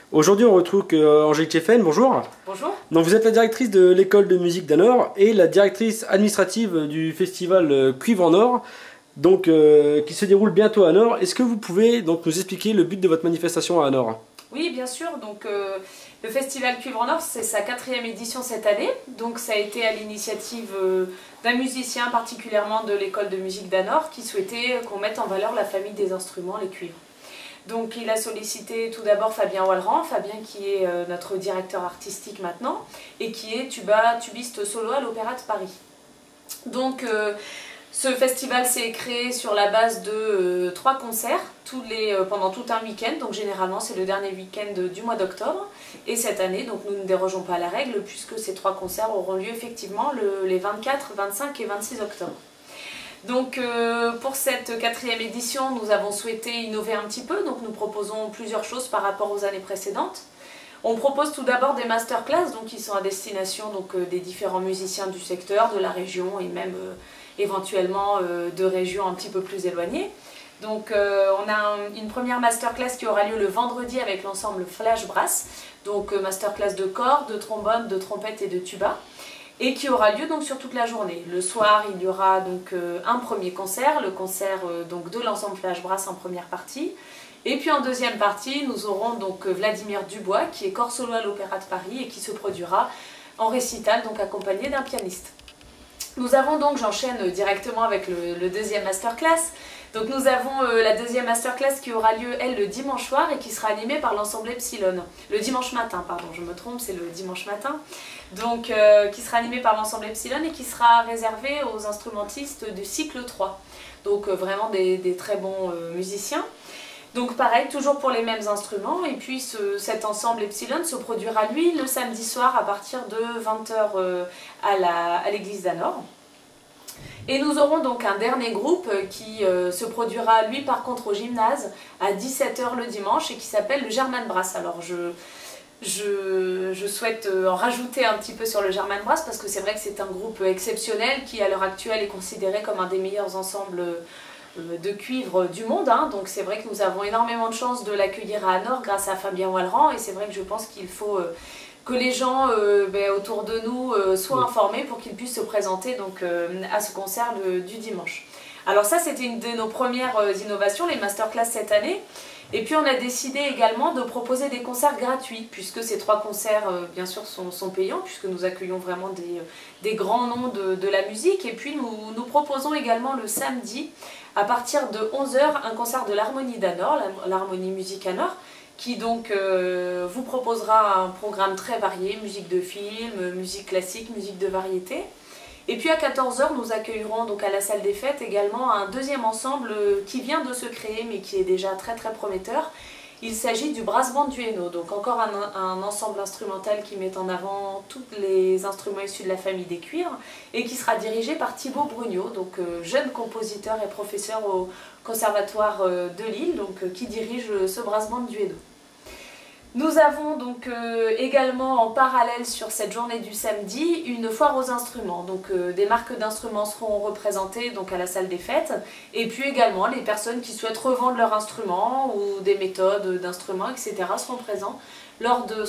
Aujourd'hui, on retrouve Angélique Cheffen, bonjour. Bonjour. Donc, vous êtes la directrice de l'école de musique d'Hanovre et la directrice administrative du festival Cuivre en Or, donc, qui se déroule bientôt à Hanovre. Est-ce que vous pouvez donc, nous expliquer le but de votre manifestation à Hanovre? Oui, bien sûr. Donc, le festival Cuivre en Or, c'est sa 4e édition cette année. Donc, ça a été à l'initiative d'un musicien, particulièrement de l'école de musique d'Hanovre, qui souhaitait qu'on mette en valeur la famille des instruments, les cuivres. Donc il a sollicité tout d'abord Fabien Wallerand, Fabien qui est notre directeur artistique maintenant, et qui est tubiste solo à l'Opéra de Paris. Donc ce festival s'est créé sur la base de 3 concerts pendant tout un week-end, donc généralement c'est le dernier week-end du mois d'octobre. Et cette année, donc nous ne dérogeons pas à la règle, puisque ces 3 concerts auront lieu effectivement les 24, 25 et 26 octobre. Donc pour cette 4e édition, nous avons souhaité innover un petit peu, donc nous proposons plusieurs choses par rapport aux années précédentes. On propose tout d'abord des masterclass, donc qui sont à destination des différents musiciens du secteur, de la région et même éventuellement de régions un petit peu plus éloignées. Donc on a une première masterclass qui aura lieu le vendredi avec l'ensemble Flash Brass, donc masterclass de cordes, de trombone, de trompette et de tuba, et qui aura lieu donc sur toute la journée. Le soir, il y aura donc un premier concert, le concert donc de l'ensemble Flash Brass en première partie. Et puis en deuxième partie, nous aurons donc Vladimir Dubois, qui est corps solo à l'Opéra de Paris et qui se produira en récital, donc accompagné d'un pianiste. Nous avons donc, j'enchaîne directement avec le deuxième masterclass. Donc nous avons la deuxième masterclass qui aura lieu, elle, le dimanche soir et qui sera animée par l'ensemble Epsilon. Le dimanche matin, pardon, je me trompe, c'est le dimanche matin. Donc qui sera animée par l'ensemble Epsilon et qui sera réservée aux instrumentistes du cycle 3. Donc vraiment des très bons musiciens. Donc pareil, toujours pour les mêmes instruments. Et puis cet ensemble Epsilon se produira, lui, le samedi soir à partir de 20 h à l'église d'Hanovre. Et nous aurons donc un dernier groupe qui se produira, lui, par contre, au gymnase à 17 h le dimanche et qui s'appelle le German Brass. Alors je souhaite en rajouter un petit peu sur le German Brass parce que c'est vrai que c'est un groupe exceptionnel qui, à l'heure actuelle, est considéré comme un des meilleurs ensembles de cuivre du monde, hein. Donc c'est vrai que nous avons énormément de chance de l'accueillir à Hanovre grâce à Fabien Wallerand, et c'est vrai que je pense qu'il faut que les gens autour de nous soient informés pour qu'ils puissent se présenter donc, à ce concert du dimanche. Alors ça, c'était une de nos premières innovations, les masterclass cette année. Et puis on a décidé également de proposer des concerts gratuits, puisque ces 3 concerts bien sûr sont payants, puisque nous accueillons vraiment des grands noms de la musique. Et puis nous proposons également le samedi, à partir de 11 h, un concert de l'Harmonie d'Hanovre, l'Harmonie Musique Hanovre, qui donc vous proposera un programme très varié, musique de film, musique classique, musique de variété. Et puis à 14 h, nous accueillerons donc à la salle des fêtes également un deuxième ensemble qui vient de se créer mais qui est déjà très prometteur. Il s'agit du Brass Band du Hainaut, donc encore un ensemble instrumental qui met en avant tous les instruments issus de la famille des cuivres et qui sera dirigé par Thibaut Brugnot, donc jeune compositeur et professeur au Conservatoire de Lille, donc qui dirige ce Brass Band du Hainaut. Nous avons donc également en parallèle sur cette journée du samedi une foire aux instruments. Donc des marques d'instruments seront représentées donc, à la salle des fêtes, et puis également les personnes qui souhaitent revendre leurs instruments ou des méthodes d'instruments, etc. seront présentes lors de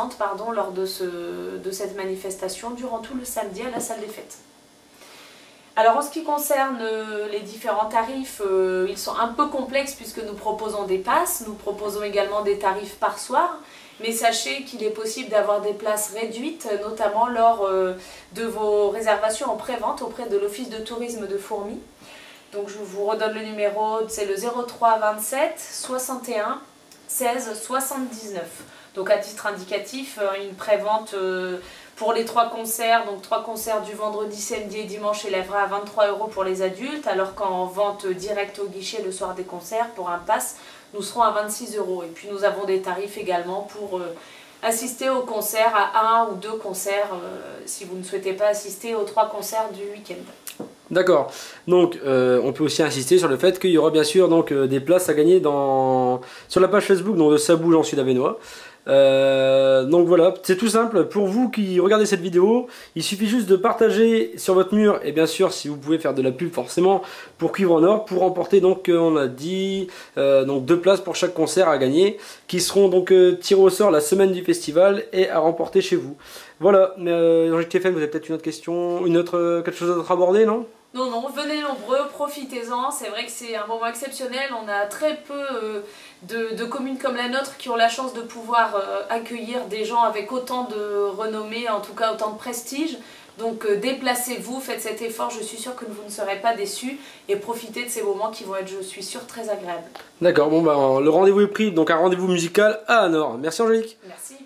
cette manifestation durant tout le samedi à la salle des fêtes. Alors en ce qui concerne les différents tarifs, ils sont un peu complexes puisque nous proposons des passes, nous proposons également des tarifs par soir, mais sachez qu'il est possible d'avoir des places réduites, notamment lors de vos réservations en pré-vente auprès de l'Office de tourisme de Fourmies. Donc je vous redonne le numéro, c'est le 03 27 61 16 79. Donc à titre indicatif, une pré-vente pour les 3 concerts, donc 3 concerts du vendredi, samedi et dimanche élèvera à 23 € pour les adultes, alors qu'en vente directe au guichet le soir des concerts, pour un pass, nous serons à 26 €. Et puis nous avons des tarifs également pour assister au concert, à 1 ou 2 concerts, si vous ne souhaitez pas assister aux 3 concerts du week-end. D'accord, donc on peut aussi insister sur le fait qu'il y aura bien sûr donc, des places à gagner sur la page Facebook donc, de Ça bouge en Sud-Avesnois. Donc voilà, c'est tout simple. Pour vous qui regardez cette vidéo, il suffit juste de partager sur votre mur, et bien sûr si vous pouvez faire de la pub forcément pour Cuivre en Or, pour remporter donc on a dit donc 2 places pour chaque concert à gagner, qui seront donc tirés au sort la semaine du festival et à remporter chez vous. Voilà, mais Jean-Luc TFM, vous avez peut-être une autre question, quelque chose d'autre à aborder, non? Non, non, venez nombreux, profitez-en. C'est vrai que c'est un moment exceptionnel. On a très peu de communes comme la nôtre qui ont la chance de pouvoir accueillir des gens avec autant de renommée, en tout cas autant de prestige. Donc déplacez-vous, faites cet effort, je suis sûre que vous ne serez pas déçus et profitez de ces moments qui vont être, je suis sûre, très agréables. D'accord, bon bah le rendez-vous est pris, donc un rendez-vous musical à Anor. Merci Angélique. Merci.